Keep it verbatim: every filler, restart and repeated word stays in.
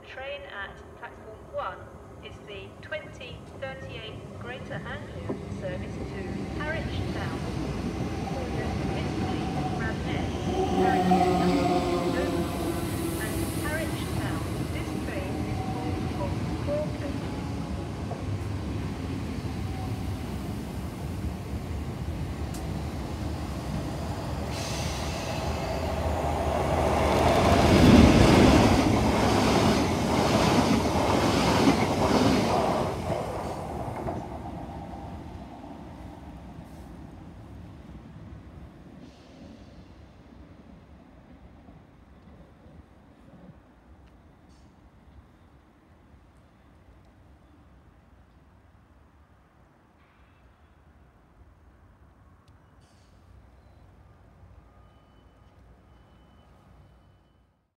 train at platform one is the twenty thirty-eight Greater Anglia service to